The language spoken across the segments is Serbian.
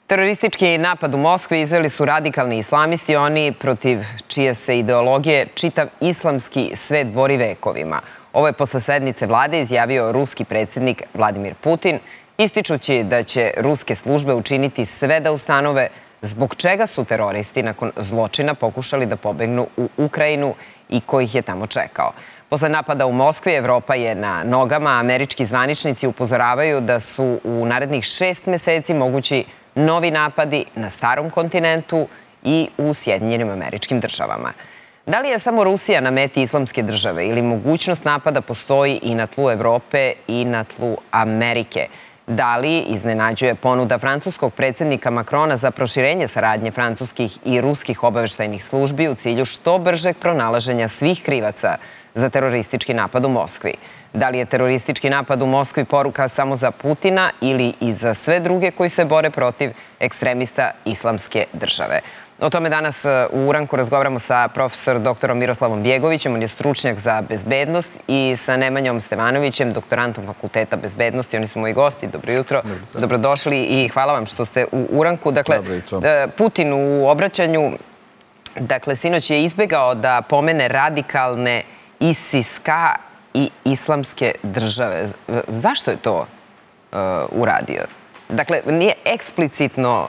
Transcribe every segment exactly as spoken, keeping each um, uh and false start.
Teroristički napad u Moskvi izveli su radikalni islamisti, oni protiv čije se ideologije čitav islamski svet bori vekovima. Ovo je posle sednice vlade izjavio ruski predsjednik Vladimir Putin, ističući da će ruske službe učiniti sve da ustanove zbog čega su teroristi nakon zločina pokušali da pobegnu u Ukrajinu i ko ih je tamo čekao. Posle napada u Moskvi, Evropa je na nogama, a američki zvaničnici upozoravaju da su u narednih šest meseci mogući novi napadi na starom kontinentu i u Sjedinjenim Američkim Državama. Da li je samo Rusija na meti islamske države ili mogućnost napada postoji i na tlu Evrope i na tlu Amerike? Da li iznenađuje ponuda francuskog predsjednika Makrona za proširenje saradnje francuskih i ruskih obaveštajnih službi u cilju što bržeg pronalaženja svih krivaca za teroristički napad u Moskvi? Da li je teroristički napad u Moskvi poruka samo za Putina ili i za sve druge koji se bore protiv ekstremista islamske države? O tome danas u Uranku razgovaramo sa profesor doktorom Miroslavom Bjegovićem, on je stručnjak za bezbednost, i sa Nemanjom Stevanovićem, doktorantom Fakulteta bezbednosti. Oni su moji gosti. Dobro jutro. Dobrodošli i hvala vam što ste u Uranku. Dakle, Putin u obraćanju, dakle, sinoć je izbegao da pomene radikalne ISIS-K i islamske države. Zašto je to uradio? Dakle, nije eksplicitno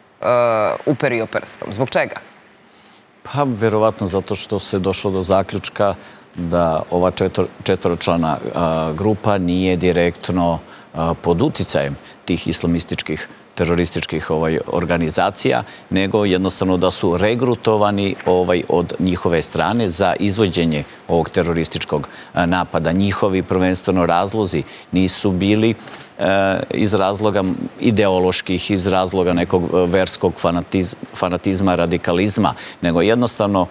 uperio prstom. Zbog čega? Pa, verovatno zato što se došlo do zaključka da ova četvoročlana grupa nije direktno pod uticajem tih islamističkih terorističkih organizacija, nego jednostavno da su regrutovani od njihove strane za izvođenje ovog terorističkog napada. Njihovi prvenstveno razlozi nisu bili iz razloga ideoloških, iz razloga nekog verskog fanatizma, radikalizma, nego jednostavno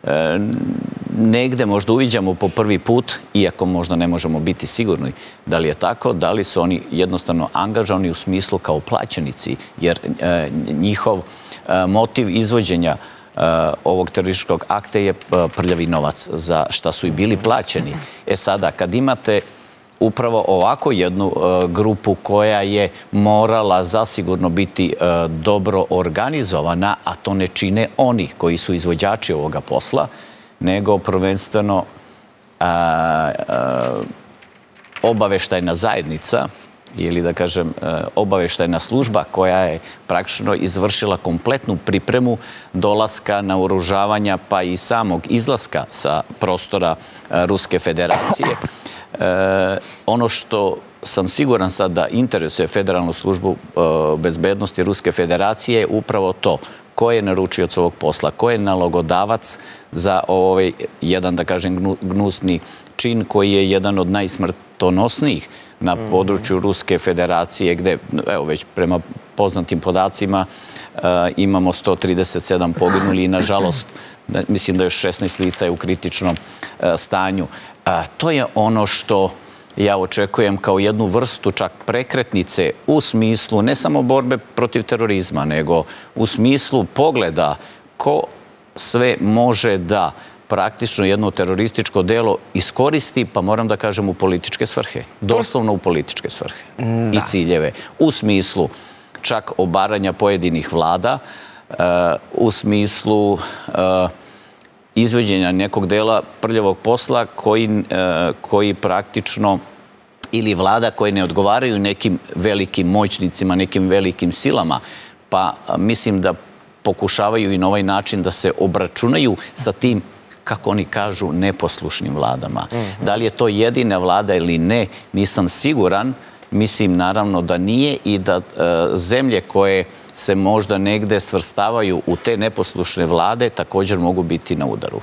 negde možda uviđamo po prvi put, iako možda ne možemo biti sigurni da li je tako, da li su oni jednostavno angažovani u smislu kao plaćenici, jer njihov motiv izvođenja ovog terorističkog akta je prljavi novac, za šta su i bili plaćeni. E sada, kad imate upravo ovako jednu grupu koja je morala zasigurno biti dobro organizovana, a to ne čine oni koji su izvođači ovoga posla, nego prvenstveno obaveštajna zajednica ili, da kažem, obaveštajna služba koja je praktično izvršila kompletnu pripremu dolaska, naoružavanja pa i samog izlaska sa prostora Ruske federacije. Ono što sam siguran sad da interesuje Federalnu službu bezbednosti Ruske federacije je upravo to. Ko je naručioc ovog posla? Ko je nalogodavac za ovaj jedan, da kažem, gnusni čin koji je jedan od najsmrtonosnijih na području Ruske federacije, gde, evo, već prema poznatim podacima imamo sto trideset sedam poginuli i, nažalost, mislim da još šesnaest lica je u kritičnom stanju. To je ono što ja očekujem kao jednu vrstu čak prekretnice u smislu ne samo borbe protiv terorizma, nego u smislu pogleda ko sve može da praktično jedno terorističko delo iskoristi, pa moram da kažem, u političke svrhe. Doslovno u političke svrhe i ciljeve. U smislu čak obaranja pojedinih vlada, u smislu izvođenja nekog dela prljavog posla koji praktično, ili vlada koje ne odgovaraju nekim velikim moćnicima, nekim velikim silama, pa mislim da pokušavaju i na ovaj način da se obračunaju sa tim, kako oni kažu, neposlušnim vladama. Da li je to jedina vlada ili ne, nisam siguran. Mislim, naravno, da nije i da zemlje koje se možda negde svrstavaju u te neposlušne vlade također mogu biti na udaru.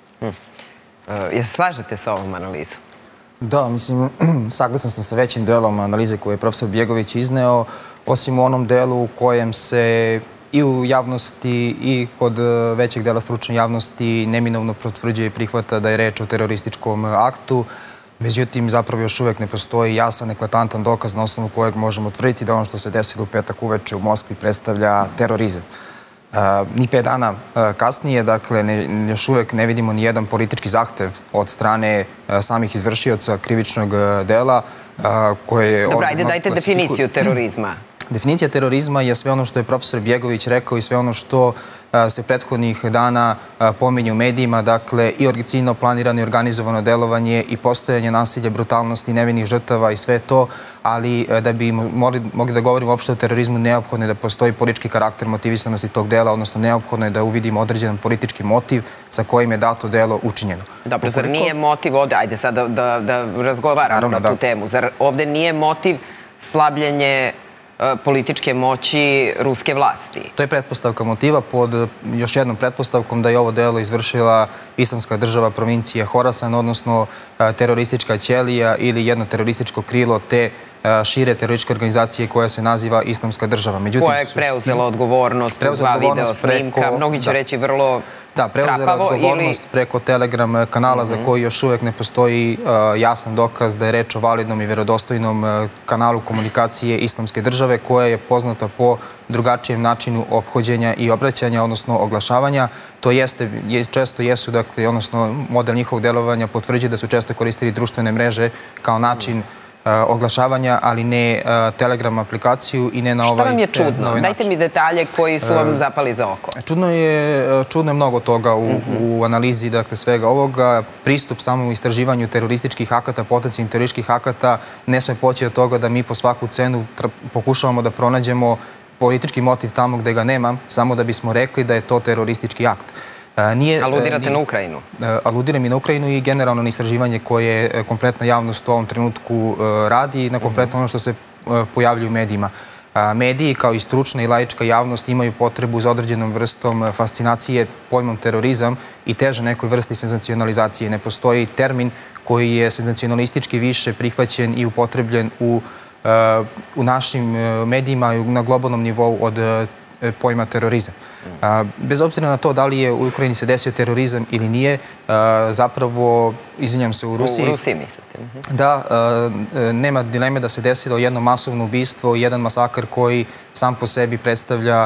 Jel se slažete sa ovom analizom? Da, mislim, saglasan sam sa većim delom analize koje je profesor Bjegović izneo, osim u onom delu u kojem se i u javnosti i kod većeg dela stručne javnosti neminovno potvrđuje i prihvata da je reč o terorističkom aktu. Međutim, zapravo još uvek ne postoji jasan, eklatantan dokaz na osnovu kojeg možemo tvrditi da ono što se desilo u petak uveče u Moskvi predstavlja terorizam. Ni pet dana kasnije, dakle, još uvek ne vidimo ni jedan politički zahtev od strane samih izvršioca krivičnog dela koje je... Dobro, ajde, dajte definiciju terorizma. Definicija terorizma je sve ono što je profesor Bjegović rekao i sve ono što se prethodnih dana pominje u medijima, dakle i ciljno planirano i organizovano delovanje i postojanje nasilja, brutalnosti, nevinih žrtava i sve to, ali da bi mogli da govorimo uopšte o terorizmu, neophodno je da postoji politički karakter motivisanosti tog dela, odnosno neophodno je da uvidimo određen politički motiv sa kojim je dato delo učinjeno. Dobro, zar nije motiv ovde, ajde sad da razgovaramo na tu temu, zar ovde nije motiv slabljenje političke moći ruske vlasti? To je pretpostavka motiva pod još jednom pretpostavkom da je ovo delo izvršila Islamska država provincije Horasan, odnosno teroristička ćelija ili jedno terorističko krilo te šire terorističke organizacije koja se naziva Islamska država. Koja je preuzela odgovornost u dva video snimka, mnogi će reći vrlo Da, preuzela odgovornost preko Telegram kanala za koji još uvek ne postoji jasan dokaz da je reč o validnom i verodostojnom kanalu komunikacije Islamske države koja je poznata po drugačijem načinu ophođenja i obraćanja, odnosno oglašavanja. To jeste, često jesu, dakle, odnosno model njihovog delovanja potvrđuje da su često koristili društvene mreže kao način oglašavanja, ali ne Telegram aplikaciju i ne na ovaj način. Šta vam je čudno? Dajte mi detalje koji su vam zapali za oko. Čudno je, čudno je mnogo toga u analizi, dakle, svega ovoga. Pristup samom istraživanju terorističkih akata, potencijalnih terorističkih akata, ne sme poći od toga da mi po svaku cenu pokušavamo da pronađemo politički motiv tamo gde ga nema, samo da bismo rekli da je to teroristički akt. Aludirate na Ukrajinu? Aludiram i na Ukrajinu i generalno na istraživanje koje kompletna javnost u ovom trenutku radi i na kompletno ono što se pojavljuje u medijima. Mediji kao i stručna i laička javnost imaju potrebu za određenom vrstom fascinacije pojmom terorizam i teže nekoj vrsti senzacionalizacije. Ne postoji termin koji je senzacionalistički više prihvaćen i upotrebljen u u našim medijima na globalnom nivou od pojma terorizam. Bez obzira na to da li je u Ukrajini se desio terorizam ili nije, zapravo, izvinjam se, u Rusiji... U Rusiji mislite? Da, nema dileme da se desilo jedno masovno ubistvo, jedan masakr koji sam po sebi predstavlja,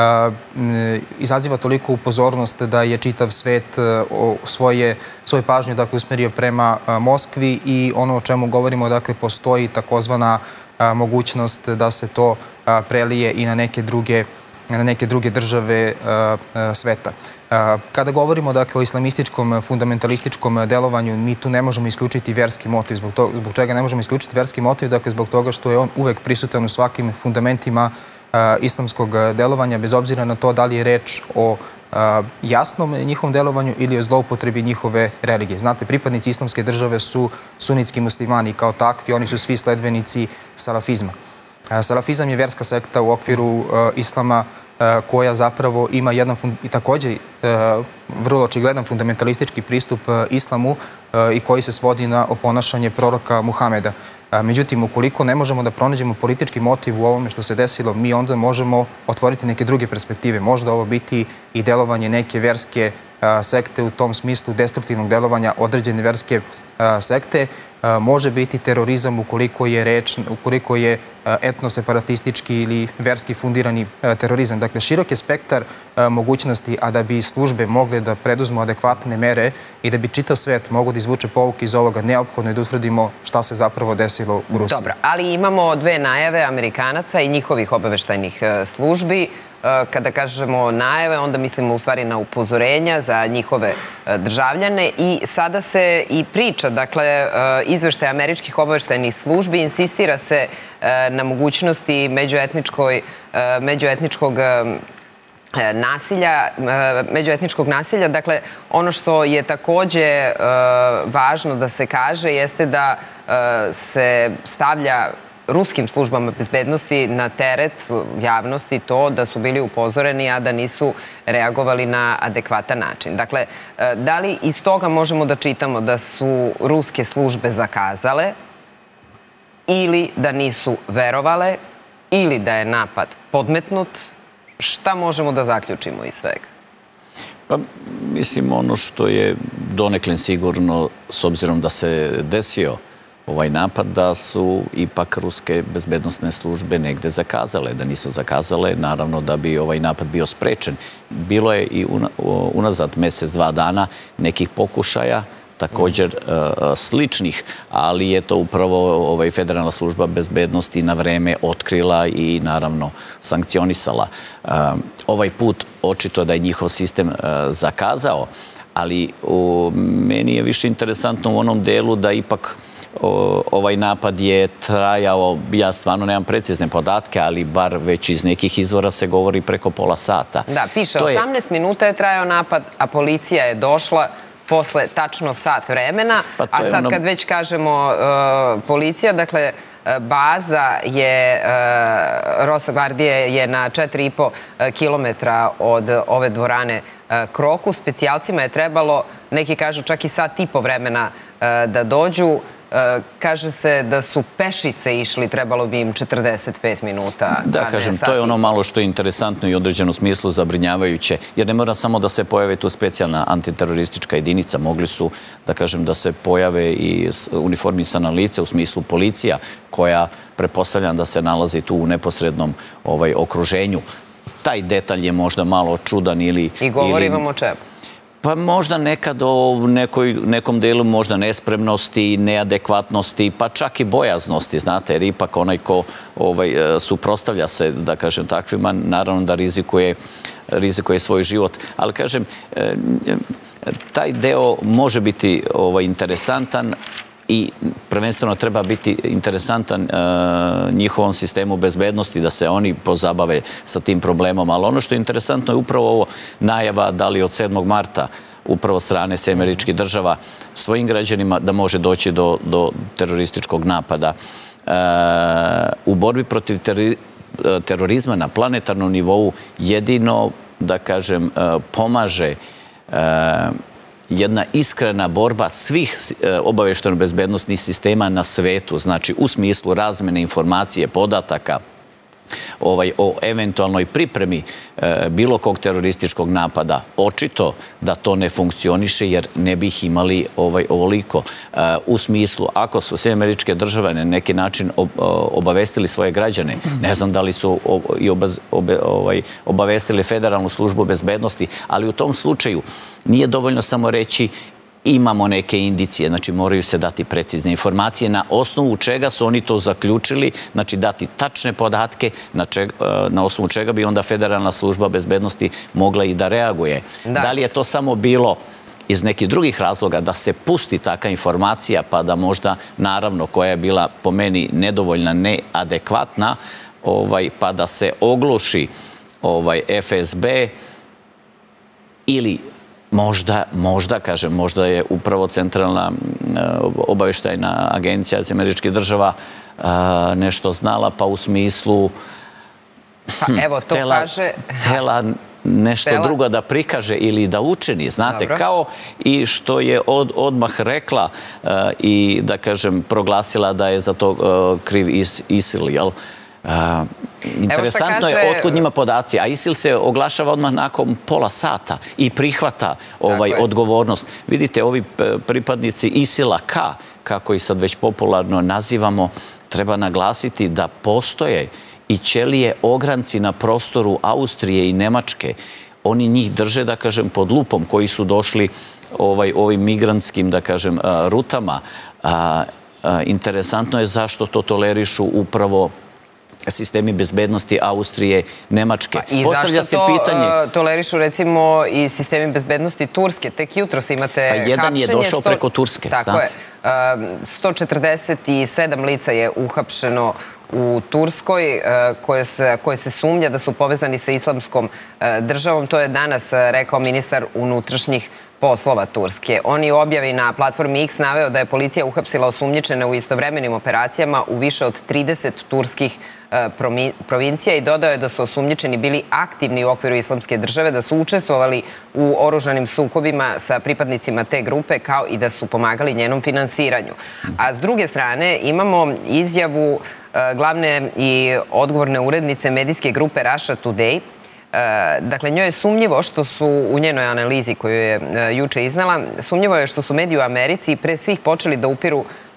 izaziva toliko upozornost da je čitav svet svoje pažnje usmerio prema Moskvi i ono o čemu govorimo, dakle, postoji takozvana mogućnost da se to prelije i na neke druge na neke druge države sveta. Kada govorimo, dakle, o islamističkom, fundamentalističkom delovanju, mi tu ne možemo isključiti verski motiv. Zbog čega ne možemo isključiti verski motiv? Dakle, zbog toga što je on uvek prisutan u svakim fundamentima islamskog delovanja, bez obzira na to da li je reč o jasnom njihovom delovanju ili o zloupotrebi njihove religije. Znate, pripadnici Islamske države su sunitski muslimani kao takvi, oni su svi sledbenici salafizma. Salafizam je verska sekta u okviru islama koja zapravo ima jedan i također vrlo očigledan fundamentalistički pristup islamu i koji se svodi na oponašanje proroka Muhameda. Međutim, ukoliko ne možemo da pronađemo politički motiv u ovome što se desilo, mi onda možemo otvoriti neke druge perspektive. Možda ovo biti i delovanje neke verske sekte u tom smislu destruktivnog delovanja određene verske sekte. Može biti terorizam ukoliko je reč, ukoliko je etnoseparatistički ili verski fundirani terorizam. Dakle, širok je spektar mogućnosti, a da bi službe mogle da preduzmu adekvatne mere i da bi čitav svet mogao da izvuče pouke iz ovoga, neophodno je da utvrdimo šta se zapravo desilo u Rusiji. Dobro, ali imamo dve najave Amerikanaca i njihovih obaveštajnih službi. Kada kažemo najave, onda mislimo u stvari na upozorenja za njihove državljane i sada se i priča, dakle, izveštaj američkih obaveštajnih službi, insistira se na mogućnosti međuetničkog nasilja, međuetničkog nasilja. Dakle, ono što je takođe važno da se kaže jeste da se stavlja ruskim službama bezbednosti na teret javnosti to da su bili upozoreni, a da nisu reagovali na adekvatan način. Dakle, da li iz toga možemo da čitamo da su ruske službe zakazale ili da nisu verovale ili da je napad podmetnut? Šta možemo da zaključimo iz svega? Pa, mislim, ono što je donekle sigurno, s obzirom da se desio ovaj napad, da su ipak ruske bezbednostne službe negde zakazale. Da nisu zakazale, naravno da bi ovaj napad bio sprečen. Bilo je i unazad mesec, dva dana nekih pokušaja također sličnih, ali je to upravo Federalna služba bezbednosti na vreme otkrila i naravno sankcionisala. Ovaj put očito da je njihov sistem zakazao, ali meni je više interesantno u onom delu da ipak ovaj napad je trajao, ja stvarno nemam precizne podatke, ali bar već iz nekih izvora se govori preko pola sata. Da, piše, osamnaest minuta je trajao napad, a policija je došla posle tačno sat vremena, a sad kad već kažemo policija, dakle, baza je, Rosa Gvardije je na četiri i po kilometra od ove dvorane Krokus. Specijalcima je trebalo, neki kažu čak i sat i po vremena da dođu. Kaže se da su pešice išli, trebalo bi im četrdeset pet minuta. Da, kažem, to je ono malo što je interesantno i u određenom smislu zabrinjavajuće, jer ne mora samo da se pojave tu specijalna antiteroristička jedinica, mogli su, da kažem, da se pojave i uniformisana lice u smislu policija, koja pretpostavljam da se nalazi tu u neposrednom okruženju. Taj detalj je možda malo čudan ili... I govorimo o čemu? Pa možda nekad o nekom delu možda nespremnosti, neadekvatnosti, pa čak i bojaznosti, znate, jer ipak onaj ko suprotstavlja se, da kažem, takvima, naravno da rizikuje svoj život. Ali, kažem, taj deo može biti interesantan i prvenstveno treba biti interesantan njihovom sistemu bezbednosti, da se oni pozabave sa tim problemom. Ali ono što je interesantno je upravo ovo najava, da li od sedmog marta, upravo od strane Sjedinjenih Američkih Država svojim građanima da može doći do terorističkog napada. U borbi protiv terorizma na planetarnom nivou jedino, da kažem, pomaže jedna iskrena borba svih obavještajno-bezbednosnih sistema na svetu, znači u smislu razmene informacije, podataka o eventualnoj pripremi bilo kog terorističkog napada. Očito da to ne funkcioniše jer ne bi ih imali ovoliko. U smislu, ako su Sjedinjene Američke Države na neki način obavestili svoje građane, ne znam da li su obavestili Federalnu službu bezbednosti, ali u tom slučaju nije dovoljno samo reći imamo neke indicije, znači moraju se dati precizne informacije na osnovu čega su oni to zaključili, znači dati tačne podatke na osnovu čega bi onda Federalna služba bezbednosti mogla i da reaguje. Da li je to samo bilo iz nekih drugih razloga da se pusti takva informacija pa da možda, naravno, koja je bila po meni nedovoljna, neadekvatna, pa da se ogluši F S B ili Možda, možda, kažem, možda je upravo Centralna obavještajna agencija Sjedinjenih Američkih Država nešto znala, pa u smislu htela nešto drugo da prikaže ili da učini, znate, kao i što je odmah rekla i, da kažem, proglasila da je za to kriv ISIL, jel? Interesantno je otkud njima podaci, a ISIL se oglašava odmah nakon pola sata i prihvata odgovornost. Vidite, ovi pripadnici ISIL-a K, kako ih sad već popularno nazivamo, treba naglasiti da postoje i ćelije ogranci na prostoru Austrije i Nemačke. Oni njih drže, da kažem, pod lupom, koji su došli ovim migrantskim, da kažem, rutama. Interesantno je zašto to tolerišu upravo sistemi bezbednosti Austrije, Nemačke. I zašto to tolerišu, recimo, i sistemi bezbednosti Turske? Tek jutros imate hapšenje... Pa jedan je došao preko Turske, znate. Tako je. sto četrdeset sedam lica je uhapšeno u Turskoj, koje se sumnja da su povezani sa islamskom državom. To je danas rekao ministar unutrašnjih poslova Turske. On je u objavi na platformi X naveo da je policija uhapsila osumnjičene u istovremenim operacijama u više od trideset turskih provincija i dodao je da su osumnjičeni bili aktivni u okviru islamske države, da su učestvovali u oružanim sukobima sa pripadnicima te grupe, kao i da su pomagali njenom finansiranju. A s druge strane imamo izjavu glavne i odgovorne urednice medijske grupe Russia Today. Dakle, njoj je sumnjivo što su u njenoj analizi koju je juče iznala, sumnjivo je što su mediji u Americi pre svih počeli da upiru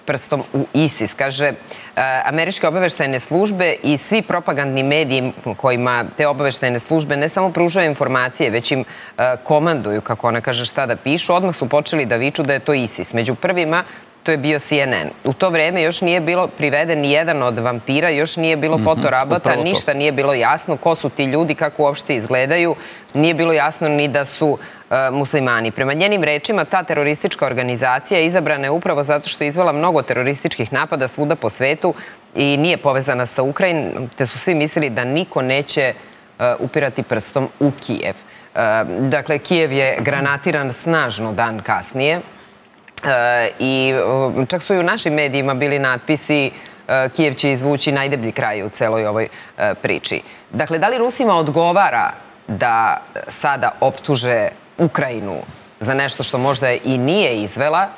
prstom u ISIS. Kaže, američke obaveštajne službe i svi propagandni mediji kojima te obaveštajne službe ne samo pružaju informacije, već im komanduju, kako ona kaže, šta da pišu, odmah su počeli da viču da je to ISIS. Među prvima to je bio C N N. U to vreme još nije bilo priveden ni jedan od vampira, još nije bilo fotorabota, ništa nije bilo jasno ko su ti ljudi, kako uopšte izgledaju, nije bilo jasno ni da su muslimani. Prema njenim rečima, ta teroristička organizacija izabrana je upravo zato što je izvela mnogo terorističkih napada svuda po svetu i nije povezana sa Ukrajinom, te su svi mislili da niko neće upirati prstom u Kijev. Dakle, Kijev je granatiran snažno dan kasnije i čak su i u našim medijima bili natpisi Kijev će izvući najdeblji kraj u celoj ovoj priči. Dakle, da li Rusima odgovara da sada optuže Ukrajinu za nešto što možda i nije izvela,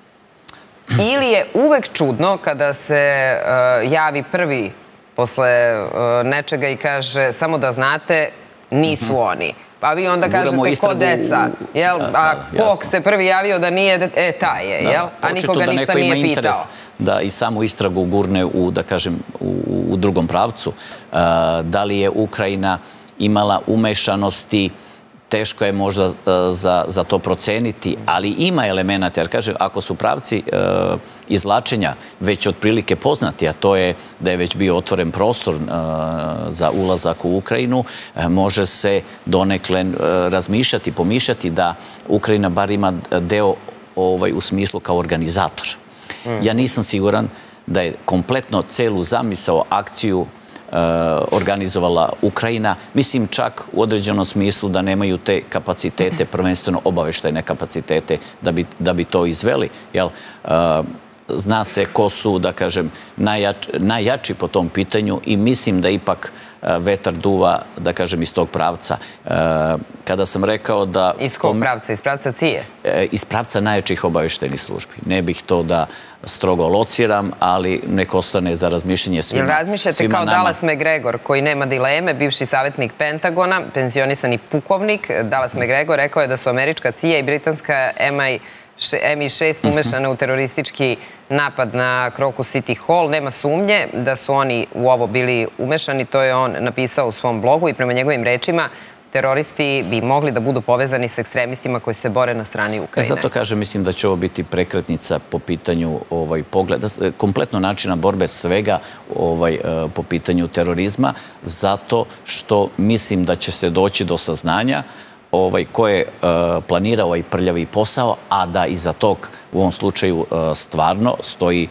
ili je uvek čudno kada se javi prvi posle nečega i kaže samo da znate, nisu oni. Pa vi onda kažete ko deca, a kog se prvi javio da nije, e, taj je, jel? A nikoga ništa nije pitao. Da i samu istragu gurne u, da kažem, u drugom pravcu. Da li je Ukrajina imala umešanosti, teško je možda za to proceniti, ali ima elemenata, jer kaže, ako su pravci izvlačenja već otprilike poznati, a to je da je već bio otvoren prostor za ulazak u Ukrajinu, može se donekle razmišljati, pomišljati da Ukrajina bar ima deo u smislu kao organizator. Ja nisam siguran da je kompletno celu zamisao, akciju organizovala Ukrajina. Mislim čak u određenom smislu da nemaju te kapacitete, prvenstveno obaveštajne kapacitete da bi to izveli. Zna se ko su, da kažem, najjači po tom pitanju i mislim da ipak vetar duva, da kažem, iz tog pravca. Kada sam rekao da... Iz kog pravca? Iz pravca C I A? Iz pravca najjačih obaveštajnih službi. Ne bih to da strogo lociram, ali nek ostane za razmišljenje svima nama. Jel razmišljate kao Dallas McGregor, koji nema dileme, bivši savjetnik Pentagona, penzionisani pukovnik, Dallas McGregor rekao je da su američka C I A i britanska M I šest umešane u teroristički napad na Crocus City Hall. Nema sumnje da su oni u ovo bili umešani, to je on napisao u svom blogu i prema njegovim rečima teroristi bi mogli da budu povezani s ekstremistima koji se bore na strani Ukrajine. Zato kažem, mislim da će ovo biti prekretnica po pitanju pogleda, kompletno načina borbe svega po pitanju terorizma, zato što mislim da će se doći do saznanja ko je planirao ovaj prljavi posao, a da iza tog u ovom slučaju stvarno stoji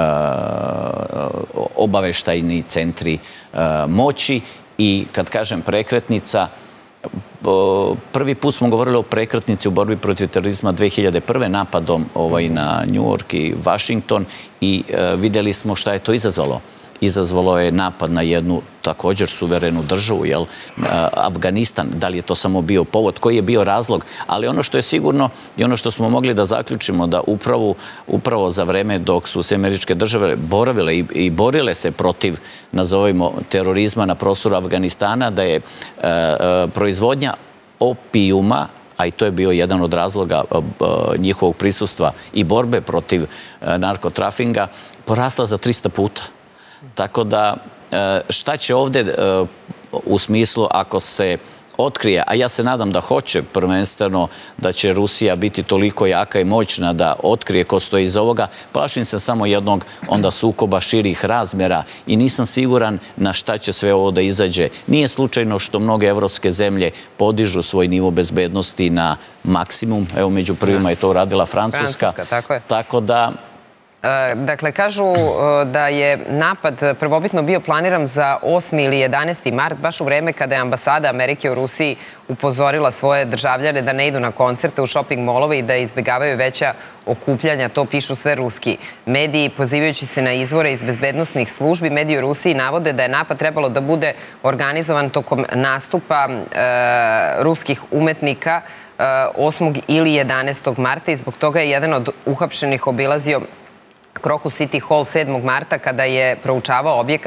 obaveštajni centri moći. I kad kažem prekretnica, prvi put smo govorili o prekretnici u borbi protiv terorizma dve hiljade prve. napadom na New York i Washington i vidjeli smo šta je to izazvalo. Izazvalo je napad na jednu također suverenu državu, jel, Afganistan. Da li je to samo bio povod? Koji je bio razlog? Ali ono što je sigurno i ono što smo mogli da zaključimo da upravo za vreme dok su sve američke države boravile i borile se protiv, nazovimo, terorizma na prostoru Afganistana, da je proizvodnja opijuma, a i to je bio jedan od razloga njihovog prisustva i borbe protiv narkotrafinga, porasla za trista puta. Tako da, šta će ovdje u smislu ako se otkrije, a ja se nadam da hoće, prvenstveno da će Rusija biti toliko jaka i moćna da otkrije ko stoji iza ovoga, plašim se samo jednog onda sukoba širih razmjera i nisam siguran na šta će sve ovo da izađe. Nije slučajno što mnoge evropske zemlje podižu svoj nivo bezbednosti na maksimum. Evo, među prvima je to uradila Francuska. Francuska, tako je. Tako da... Dakle, kažu da je napad prvobitno bio planiran za osmi ili jedanaesti mart, baš u vreme kada je ambasada Amerike u Rusiji upozorila svoje državljane da ne idu na koncerte u shopping molove i da izbjegavaju veća okupljanja. To pišu sve ruski mediji, pozivajući se na izvore iz bezbednostnih službi. Mediji u Rusiji navode da je napad trebalo da bude organizovan tokom nastupa ruskih umetnika osmog ili jedanaestog marta i zbog toga je jedan od uhapšenih obilazio Crocus City Hall sedmog marta kada je proučavao objekat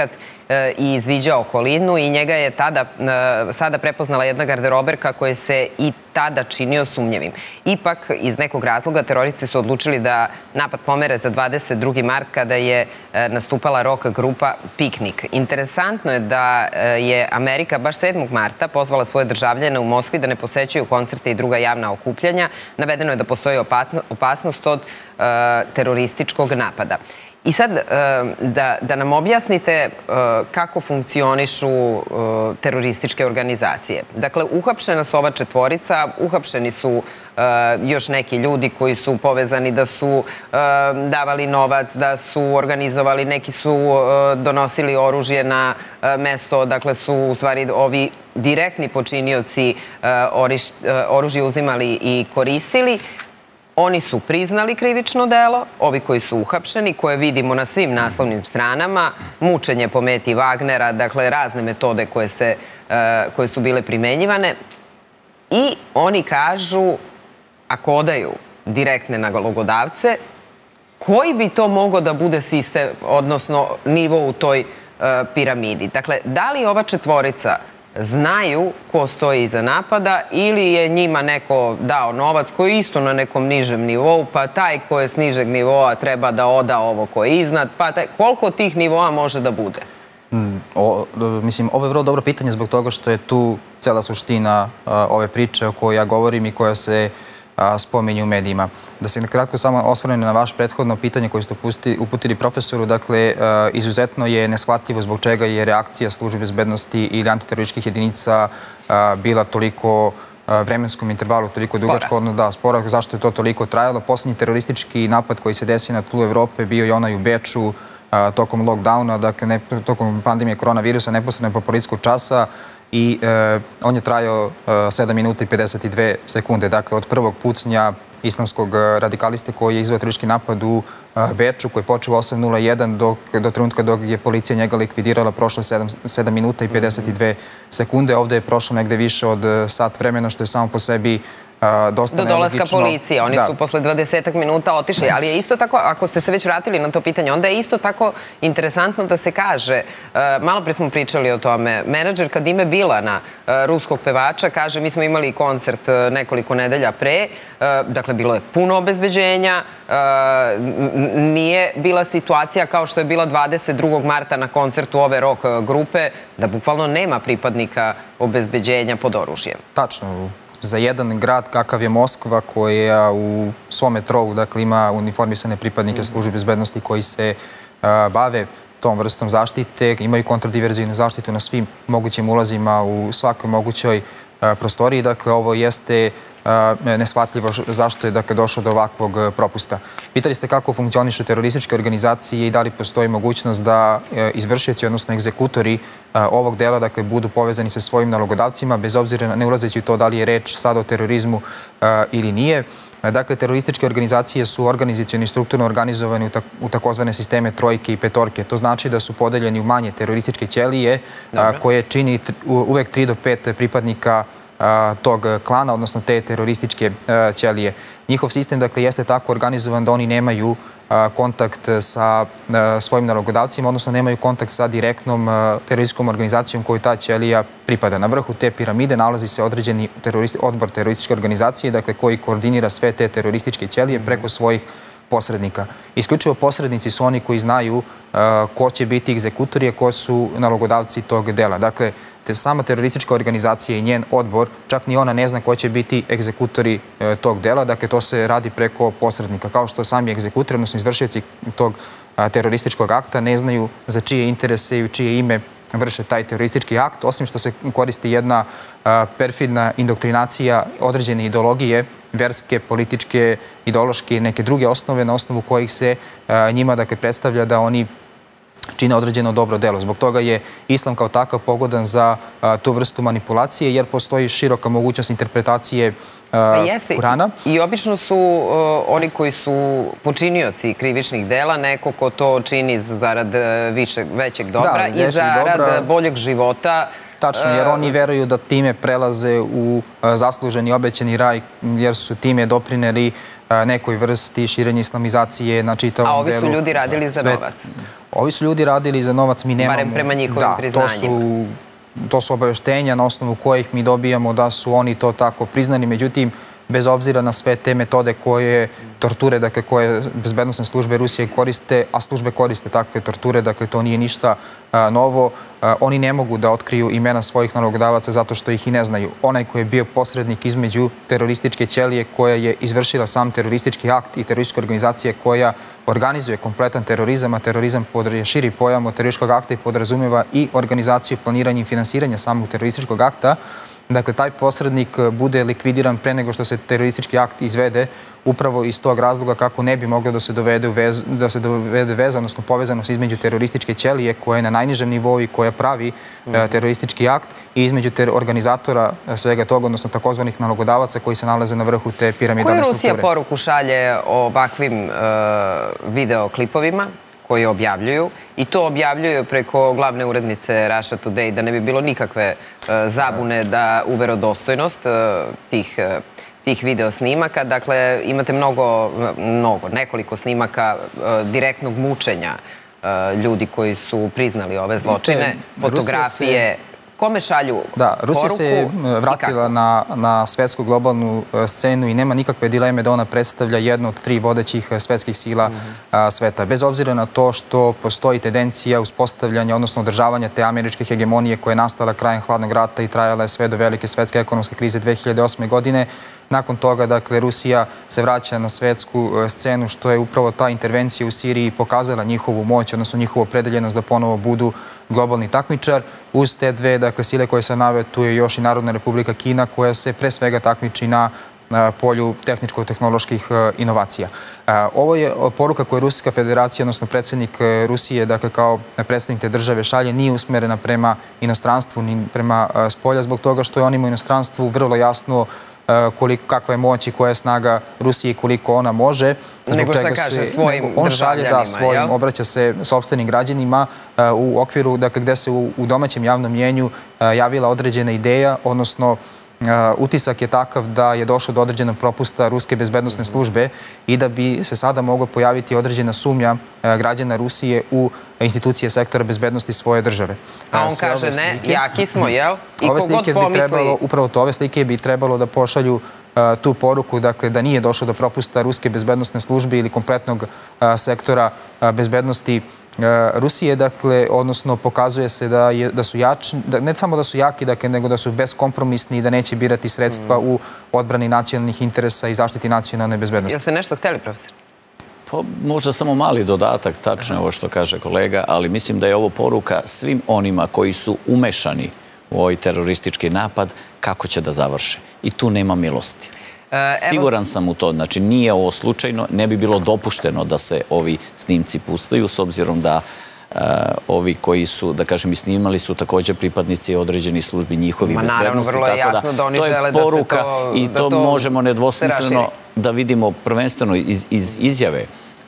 i izviđao okolinu i njega je tada, sada prepoznala jedna garderoberka koja se i tada činio sumnjivim. Ipak, iz nekog razloga, teroristi su odlučili da napad pomere za dvadeset drugi mart kada je nastupala rock grupa Piknik. Interesantno je da je Amerika baš sedmog marta pozvala svoje državljane u Moskvi da ne posećuju koncerte i druga javna okupljanja. Navedeno je da postoji opasnost od terorističkog napada. I sad, da nam objasnite kako funkcionišu terorističke organizacije. Dakle, uhapšena su ova četvorica, uhapšeni su još neki ljudi koji su povezani da su davali novac, da su organizovali, neki su donosili oružje na mesto, dakle su u stvari ovi direktni počinioci oružje uzimali i koristili. Oni su priznali krivično delo, ovi koji su uhapšeni, koje vidimo na svim naslovnim stranama, mučenje po meti Wagnera, dakle razne metode koje su bile primenjivane. I oni kažu, ako odaju direktne nalogodavce, koji bi to mogao da bude sistem, odnosno nivo u toj piramidi? Dakle, da li ova četvorica znaju ko stoji iza napada ili je njima neko dao novac koji je isto na nekom nižem nivou, pa taj ko je s nižeg nivoa treba da oda ovo ko je iznad, pa koliko tih nivoa može da bude? Mislim, ovo je vrlo dobro pitanje zbog toga što je tu cela suština ove priče o kojoj ja govorim i koja se spominje u medijima. Da se nakratko samo osvrnem na vaš prethodno pitanje koje ste uputili profesoru, dakle, izuzetno je neshvatljivo zbog čega je reakcija službe bezbednosti ili antiterorističkih jedinica bila toliko vremenskom intervalu, toliko dugačko, da, spora, zašto je to toliko trajalo. Poslednji teroristički napad koji se desio na tlu Evrope bio je onaj u Beču tokom lockdowna, dakle, tokom pandemije koronavirusa, neposredno po policijskog časa, i on je trajao sedam minuta i pedeset dve sekunde. Dakle, od prvog pucnja islamskog radikaliste koji je izveo teroristički napad u Beču, koji je počeo u osam nula jedan do trenutka dok je policija njega likvidirala, prošlo je sedam minuta i pedeset dve sekunde. Ovde je prošlo negde više od sat vremena, što je samo po sebi dosta nelogično. Do dolaska policije. Oni su posle dvadesetak minuta otišli. Ali je isto tako, ako ste se već vratili na to pitanje, onda je isto tako interesantno da se kaže, malo pre smo pričali o tome, menadžer Kadime Bilana, ruskog pevača, kaže mi smo imali koncert nekoliko nedelja pre, dakle bilo je puno obezbeđenja, nije bila situacija kao što je bila dvadeset drugog marta na koncertu ove rock grupe, da bukvalno nema pripadnika obezbeđenja pod oružjem. Tačno. Za jedan grad kakav je Moskva, koja u svom metrou ima uniformisane pripadnike službe bezbednosti koji se bave tom vrstom zaštite, imaju kontradiverzijnu zaštitu na svim mogućim ulazima u svakoj mogućoj prostoriji. Dakle, ovo jeste neshvatljivo zašto je došlo do ovakvog propusta. Pitali ste kako funkcionišu terorističke organizacije i da li postoji mogućnost da izvršioci, odnosno egzekutori ovog dela, dakle, budu povezani sa svojim nalogodavcima, bez obzira ne ulazeći u to da li je reč sada o terorizmu ili nije. Dakle, terorističke organizacije su organizacioni i strukturno organizovani u takozvane sisteme trojke i petorke. To znači da su podeljeni u manje terorističke ćelije koje čini uvek tri do pet pripadnika tog klana, odnosno te terorističke ćelije. Njihov sistem, dakle, jeste tako organizovan da oni nemaju kontakt sa svojim nalogodavcima, odnosno nemaju kontakt sa direktnom terorističkom organizacijom koju ta ćelija pripada. Na vrhu te piramide nalazi se određeni odbor terorističke organizacije, dakle, koji koordinira sve te terorističke ćelije preko svojih posrednika. Isključivo posrednici su oni koji znaju ko će biti egzekutori, a ko su nalogodavci tog dela. Dakle, sama teroristička organizacija i njen odbor, čak ni ona ne zna ko će biti egzekutori tog dela. Dakle, to se radi preko posrednika. Kao što sami egzekutori, odnosno izvršioci tog terorističkog akta, ne znaju za čije interese i u čije ime vrše taj teroristički akt, osim što se koristi jedna perfidna indoktrinacija određene ideologije, verske, političke, ideološke i neke druge osnove, na osnovu kojih se njima, dakle, predstavlja da oni čine određeno dobro delo. Zbog toga je islam kao takav pogodan za tu vrstu manipulacije, jer postoji široka mogućnost interpretacije Kurana. I obično su oni koji su počinioci krivičnih dela neko ko to čini zarad većeg dobra i zarad boljeg života. Tačno, jer oni veruju da time prelaze u zasluženi obećani raj, jer su time doprineli nekoj vrsti širenja islamizacije na čitavom delu sveta. A ovi su ljudi radili za novac. Ovi su ljudi radili za novac, mi nemamo... Barem prema njihovim priznanjima. To su obaveštenja na osnovu kojih mi dobijamo da su oni to tako priznani. Međutim, bez obzira na sve te metode koje torture, dakle, koje bezbednosne službe Rusije koriste, a službe koriste takve torture, dakle, to nije ništa novo, oni ne mogu da otkriju imena svojih nalogodavaca zato što ih i ne znaju. Onaj koji je bio posrednik između terorističke ćelije koja je izvršila sam teroristički akt i terorističke organizacije koja organizuje kompletan terorizam, a terorizam je širi pojam od terorističkog akta i podrazumeva i organizaciju, planiranje i finansiranje samog terorističkog akta. Dakle, taj posrednik bude likvidiran pre nego što se teroristički akt izvede, upravo iz tog razloga kako ne bi moglo da se dovede, vez, da se dovede veza, odnosno povezanost između terorističke ćelije koja je na najnižem nivou i koja pravi mm. e, teroristički akt i između ter organizatora svega toga, odnosno takozvanih nalogodavaca koji se nalaze na vrhu te piramidalne strukture. Koju Rusija poruku šalje o ovakvim e, videoklipovima koji objavljuju i to objavljuju preko glavne urednice Russia Today, da ne bi bilo nikakve zabune da u verodostojnost tih, tih video snimaka. Dakle, imate mnogo, mnogo, nekoliko snimaka direktnog mučenja ljudi koji su priznali ove zločine, fotografije. Kome šalju poruku? Da, Rusija se vratila na, na svetsku globalnu scenu i nema nikakve dileme da ona predstavlja jednu od tri vodećih svetskih sila mm-hmm. sveta. Bez obzira na to što postoji tendencija uspostavljanja, odnosno održavanja te američke hegemonije koja je nastala krajem hladnog rata i trajala je sve do velike svetske ekonomske krize dve hiljade osme. godine. Nakon toga, dakle, Rusija se vraća na svetsku scenu, što je upravo ta intervencija u Siriji pokazala njihovu moć, odnosno njihovu opredeljenost da ponovo budu globalni takmičar. Uz te dve, dakle, sile koje se naveo, tu je još i Narodna Republika Kina, koja se pre svega takmiči na polju tehničko-tehnoloških inovacija. Ovo je poruka koju Ruska federacija, odnosno predsjednik Rusije, dakle, kao predsjednik te države šalje, nije usmerena prema inostranstvu ni prema spolja, zbog toga što je on ima u inostranstvu vrlo jasno kakva je moć i koja je snaga Rusije i koliko ona može. Nego šta kaže svojim državljanima. On šalje da svojim, obraća se sopstvenim građanima u okviru, dakle, gde se u domaćem javnom mjenju javila određena ideja, odnosno utisak je takav da je došlo do određenog propusta ruske bezbednosne službe i da bi se sada mogla pojaviti određena sumnja građana Rusije u institucije sektora bezbednosti svoje države. A on kaže ne, jaki smo, jel? I kogod pomisli... Upravo to, ove slike bi trebalo da pošalju tu poruku, dakle, da nije došlo do propusta ruske bezbednosne službe ili kompletnog sektora bezbednosti Rusije, dakle, odnosno pokazuje se da, je, da su jači, da, ne samo da su jaki, dakle, nego da su beskompromisni i da neće birati sredstva u odbrani nacionalnih interesa i zaštiti nacionalne bezbednosti. Jel ste nešto hteli, profesor? Pa, možda samo mali dodatak, tačno je ovo što kaže kolega, ali mislim da je ovo poruka svim onima koji su umešani u ovaj teroristički napad, kako će da završe. I tu nema milosti. Siguran sam u to, znači nije ovo slučajno, ne bi bilo dopušteno da se ovi snimci pustaju, s obzirom da ovi koji su, da kažem, i snimali su također pripadnici određenih službi njihovih bezbednosti. Naravno, vrlo je jasno da oni žele da se to i to možemo nedvosmisleno da vidimo prvenstveno iz izjave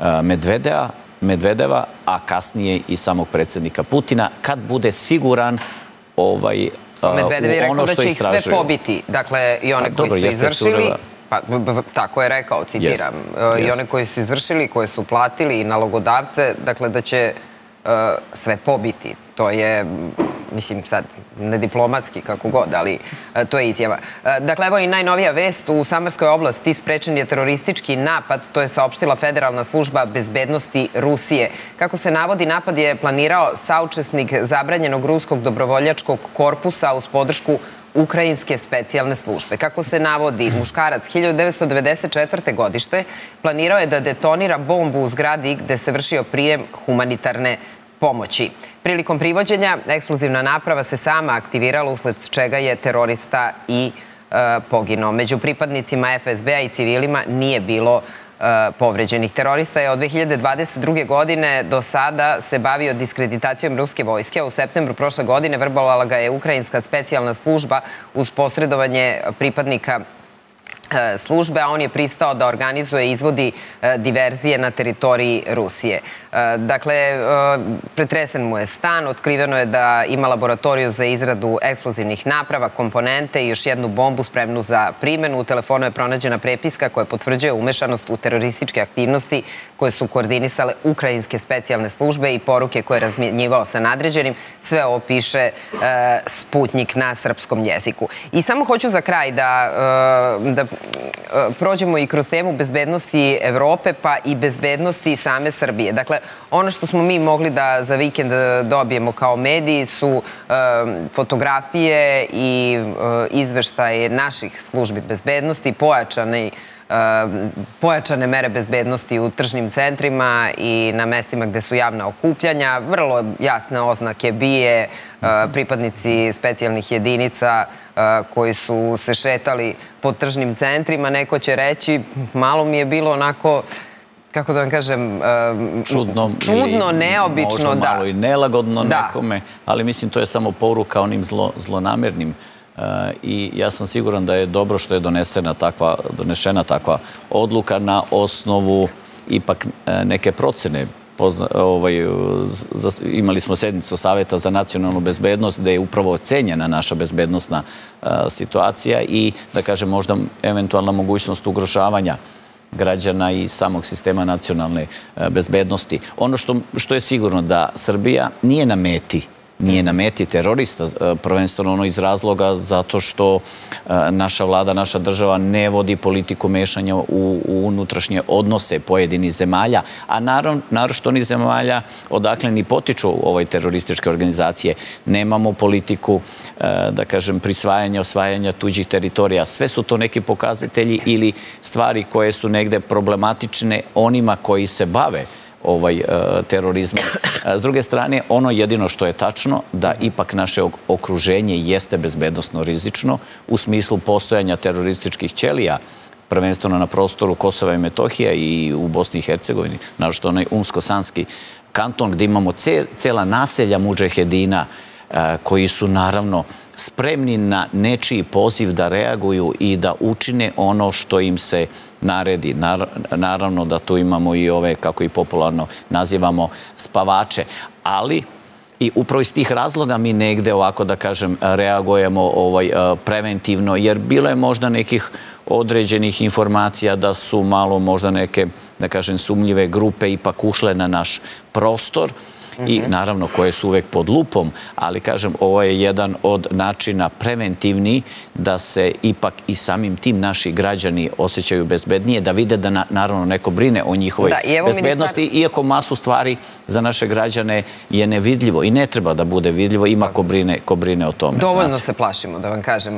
Medvedeva, a kasnije i samog predsjednika Putina, kad bude siguran ovaj Medvedev je rekao da će ih sve pobiti, dakle, i one koji su izvršili, pa tako je rekao, citiram, i one koji su izvršili, koje su platili i nalogodavce, dakle, da će sve pobiti. To je, mislim, sad, nediplomatski, kako god, ali to je izjava. Dakle, evo i najnovija vest. U Samarskoj oblasti sprečen je teroristički napad, to je saopštila Federalna služba bezbednosti Rusije. Kako se navodi, napad je planirao saučesnik zabranjenog ruskog dobrovoljačkog korpusa uz podršku Ukrajinske specijalne službe. Kako se navodi, muškarac hiljadu devetsto devedeset četvrte. godište planirao je da detonira bombu u zgradi gde se vršio prijem humanitarne pomoći. Prilikom privođenja, eksplozivna naprava se sama aktivirala, usled čega je terorista i poginuo. Među pripadnicima F S B-a i civilima nije bilo povređenih. Terorista je od dve hiljade dvadeset druge. godine do sada se bavio diskreditacijom ruske vojske. U septembru prošle godine vrbovala ga je Ukrajinska specijalna služba uz posredovanje pripadnika službe, a on je pristao da organizuje i izvodi diverzije na teritoriji Rusije. Dakle, pretresen mu je stan, otkriveno je da ima laboratoriju za izradu eksplozivnih naprava, komponente i još jednu bombu spremnu za primjenu. U telefonu je pronađena prepiska koja potvrđuje umešanost u terorističke aktivnosti koje su koordinisale ukrajinske specijalne službe i poruke koje je razmjenjivao sa nadređenim. Sve ovo piše Sputnjik na srpskom jeziku. I samo hoću za kraj da da prođemo i kroz temu bezbednosti Evrope, pa i bezbednosti same Srbije. Dakle, ono što smo mi mogli da za vikend dobijemo kao mediji su fotografije i izveštaje naših službi bezbednosti, pojačane pojačane mere bezbednosti u tržnim centrima i na mestima gde su javna okupljanja, vrlo jasne oznake bije, pripadnici specijalnih jedinica koji su se šetali po tržnim centrima. Neko će reći, malo mi je bilo onako, kako da vam kažem, čudno, neobično. Možda malo i nelagodno nekome, ali mislim to je samo poruka onim zlonamernim. I ja sam siguran da je dobro što je donešena takva odluka na osnovu ipak neke procene. Imali smo sednicu Saveta za nacionalnu bezbednost gde je upravo ocenjena naša bezbednostna situacija i, da kažem, možda eventualna mogućnost ugrožavanja građana i samog sistema nacionalne bezbednosti. Ono što je sigurno da Srbija nije na meti nije na meti terorista, prvenstveno ono iz razloga zato što naša vlada, naša država ne vodi politiku mešanja u unutrašnje odnose pojedinih zemalja, a naročito onih zemalja odakle ni potiču ove terorističke organizacije. Nemamo politiku, da kažem, prisvajanja, osvajanja tuđih teritorija. Sve su to neki pokazatelji ili stvari koje su negde problematične onima koji se bave terorizma. S druge strane, ono jedino što je tačno, da ipak naše okruženje jeste bezbednosno rizično u smislu postojanja terorističkih ćelija, prvenstveno na prostoru Kosova i Metohije i u Bosni i Hercegovini, naročito onaj Umsko-Sanski kanton gdje imamo cela naselja mudžahedina koji su naravno spremni na nečiji poziv da reaguju i da učine ono što im se naredi. Naravno da tu imamo i ove, kako i popularno nazivamo, spavače. Ali i upravo iz tih razloga mi negde, ovako da kažem, reagujemo preventivno, jer bilo je možda nekih određenih informacija da su malo možda neke, da kažem, sumnjive grupe ipak ušle na naš prostor i naravno koje su uvek pod lupom, ali kažem, ovo je jedan od načina preventivni da se ipak i samim tim naši građani osjećaju bezbednije, da vide da naravno neko brine o njihovoj bezbednosti, iako masu stvari za naše građane je nevidljivo i ne treba da bude vidljivo, ima ko brine o tome. Dovoljno se plašimo, da vam kažem,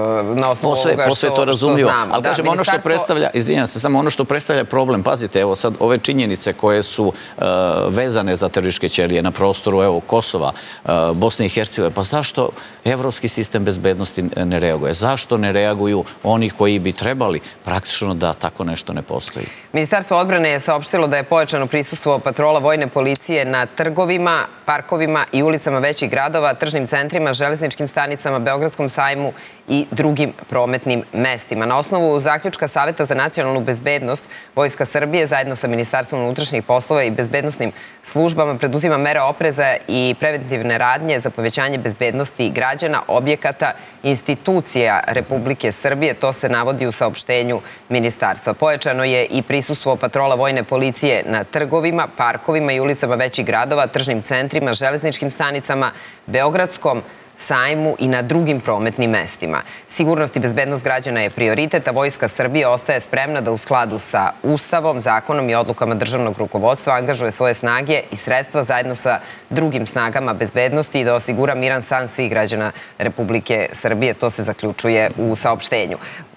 na osnovu ovoga što znamo. Ali kažem, ono što predstavlja, izvinjam se, samo ono što predstavlja problem, pazite, evo sad ove činjenice koje su vezane za terorističke ćelije na prostoru Kosova, Bosne i Hercegovine, pa zašto evropski sistem bezbednosti ne reaguje? Zašto ne reaguju oni koji bi trebali praktično da tako nešto ne postoji? Ministarstvo odbrane je saopštilo da je pojačano prisustvo patrola vojne policije na trgovima, parkovima i ulicama većih gradova, tržnim centrima, železničkim stanicama, Beogradskom sajmu i drugim prometnim mestima. Na osnovu zaključka Saveta za nacionalnu bezbednost, Vojska Srbije zajedno sa Ministarstvom unutrašnjih poslova i bezbednosnim službama preduzima mere opreza i preventivne radnje za povećanje bezbednosti građana, objekata, institucija Republike Srbije. To se navodi u saopštenju ministarstva. Pojačano je i prisustvo patrola vojne policije na trgovima, parkovima i ulicama većih gradova, tržnim centrima, železničkim stanicama, Beogradskom sajmu i na drugim prometnim mestima. Sigurnost i bezbednost građana je prioritet, a Vojska Srbije ostaje spremna da u skladu sa Ustavom, zakonom i odlukama državnog rukovodstva angažuje svoje snage i sredstva zajedno sa drugim snagama bezbednosti i da osigura miran san svih građana Republike Srbije. To se zaključuje u saopštenju.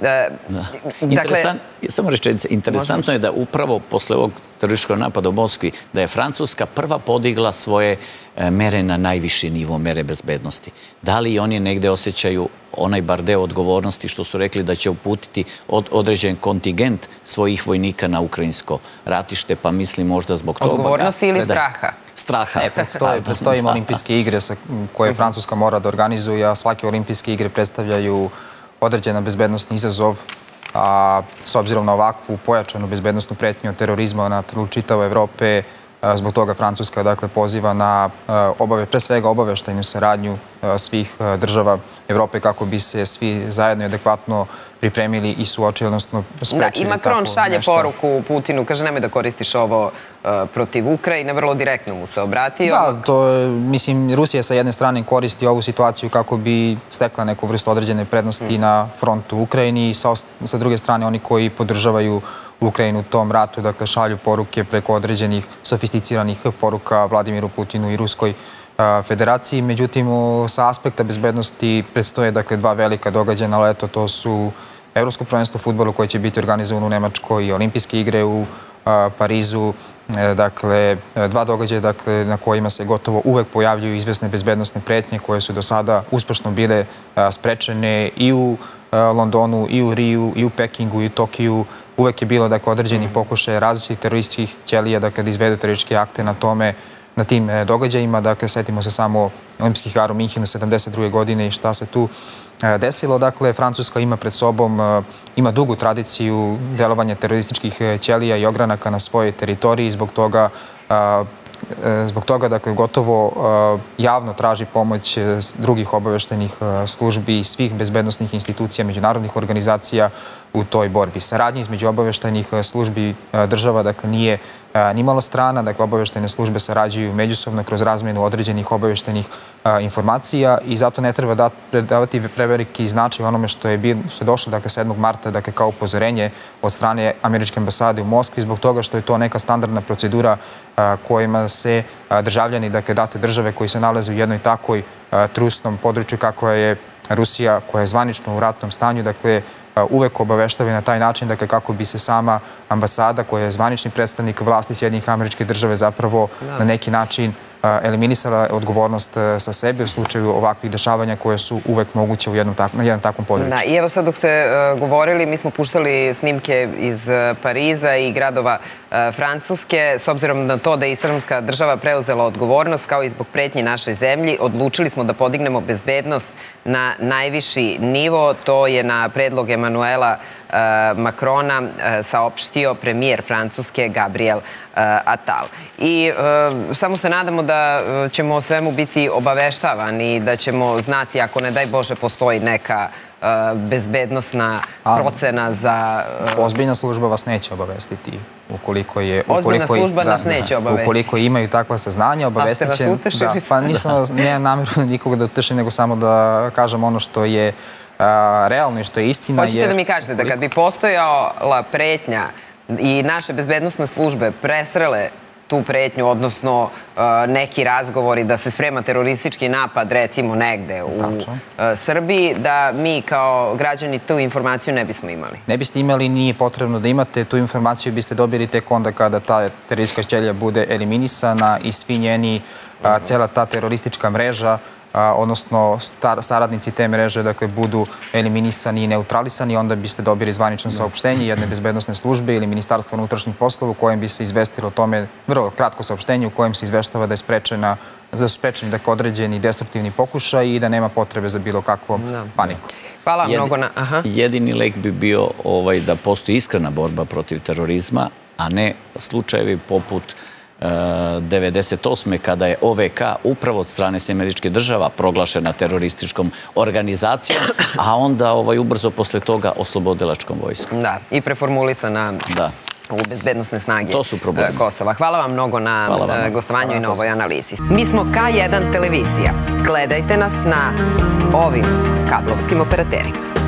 Samo rečenice, interesantno je da upravo posle ovog terorističkog napada u Moskvi, da je Francuska prva podigla svoje mere na najviši nivo, mere bezbednosti. Da li i oni negde osjećaju onaj bar deo odgovornosti što su rekli da će uputiti određen kontingent svojih vojnika na ukrajinsko ratište, pa mislim možda zbog toga... Odgovornosti ili straha? Straha. Predstoji im olimpijske igre koje Francuska mora da organizuje, a svake olimpijske igre predstavljaju određena bezbednostni izazov a s obzirom na ovakvu pojačanu bezbednostnu pretnju od terorizma na tlu čitave Evrope, zbog toga Francuska dakle poziva na obave, pre svega obaveštajnu saradnju svih država Evrope kako bi se svi zajedno i adekvatno pripremili i suočili, odnosno sprečili. I Macron šalje poruku Putinu, kaže nemoj da koristiš ovo protiv Ukrajine, vrlo direktno mu se obratio. Da, to je, mislim, Rusija sa jedne strane koristi ovu situaciju kako bi stekla neku vrstu određene prednosti na frontu Ukrajini i sa druge strane oni koji podržavaju Ukrajinu u tom ratu, dakle šalju poruke preko određenih sofisticiranih poruka Vladimiru Putinu i Ruskoj federaciji. Međutim, sa aspekta bezbednosti predstoje dakle dva velika događaja na leto, to su Evropsko prvenstvo u fudbalu koje će biti organizovano u Nemačkoj i Olimpijske igre u Parizu. Dakle, dva događaja dakle, na kojima se gotovo uvek pojavljuju izvesne bezbednostne pretnje koje su do sada uspešno bile sprečene i u Londonu, i u Riju, i u Pekingu, i u Tokiju. Uvek je bilo dakle, određeni pokušaj različitih terorističkih ćelija dakle, da izvedu terorističke akte na tome, na tim događajima. Dakle, setimo se samo Olimpijskih igara u Minhenu sedamdeset druge godine i šta se tu desilo. Dakle, Francuska ima pred sobom, ima dugu tradiciju delovanja terorističkih ćelija i ogranaka na svojoj teritoriji. Zbog toga, zbog toga dakle, gotovo javno traži pomoć drugih obaveštajnih službi i svih bezbednosnih institucija, međunarodnih organizacija u toj borbi. Saradnja između obaveštajnih službi država dakle, nije nimalo strana, dakle obaveštajne službe sarađuju međusobno kroz razmenu određenih obaveštajnih informacija i zato ne treba davati preveliki značaj onome što je došlo dakle, sedmog marta dakle, kao upozorenje od strane američke ambasade u Moskvi zbog toga što je to neka standardna procedura kojima se državljani dakle, date države koji se nalaze u jednoj takoj trusnom području kako je Rusija koja je zvanično u ratnom stanju, dakle uvek obaveštava na taj način, dakle kako bi se sama ambasada koja je zvanični predstavnik vlasti Sjedinjenih Američkih Država zapravo na neki način eliminisala odgovornost sa sebe u slučaju ovakvih dešavanja koje su uvek moguće u jednom na jednom takvom području. I evo sad dok ste govorili, mi smo puštali snimke iz Pariza i gradova Francuske. S obzirom na to da je Islamska država preuzela odgovornost, kao i zbog pretnji našoj zemlji, odlučili smo da podignemo bezbednost na najviši nivo. To je na predlog Emanuela Macrona saopštio premijer Francuske Gabriel Attal. I samo se nadamo da ćemo o svemu biti obaveštavani, da ćemo znati ako ne daj Bože postoji neka bezbednosna procena za... Ozbiljna služba vas neće obavestiti ukoliko je... Ozbiljna služba nas neće obavestiti. Ukoliko imaju takva saznanja, obavestit će... Pa ste vas utešili? Pa nisam, nemam namjeru nikoga da utešim, nego samo da kažem ono što je realno i što je istina. Hoćete da mi kažete da kad bi postojala pretnja i naše bezbednosne službe presrele tu pretnju, odnosno neki razgovori da se sprema teroristički napad recimo negde u Srbiji, da mi kao građani tu informaciju ne bismo imali? Ne biste imali, nije potrebno da imate. Tu informaciju biste dobili tek onda kada ta teroristička ćelija bude eliminisana i svi njeni, cela ta teroristička mreža, odnosno saradnici te mreže dakle, budu eliminisani i neutralisani, onda biste dobili zvanično saopštenje jedne bezbednosne službe ili Ministarstva unutrašnjih poslova u kojem bi se izvestilo o tome, vrlo kratko saopštenje u kojem se izveštava da je sprečena da su sprečeni dakle, određeni destruktivni pokušaj i da nema potrebe za bilo kakvom paniku. Hvala mnogo na... Jedini lek bi bio da postoji iskrena borba protiv terorizma, a ne slučajevi poput devedeset osme kada je O V K upravo od strane Američke država proglašena terorističkom organizacijom, a onda ubrzo posle toga oslobodilačkom vojskom. Da, i preformulisana u bezbednosne snage Kosova. Hvala vam mnogo na gostovanju i na ovoj analizi. Mi smo K jedan televizija. Gledajte nas na ovim kablovskim operaterima.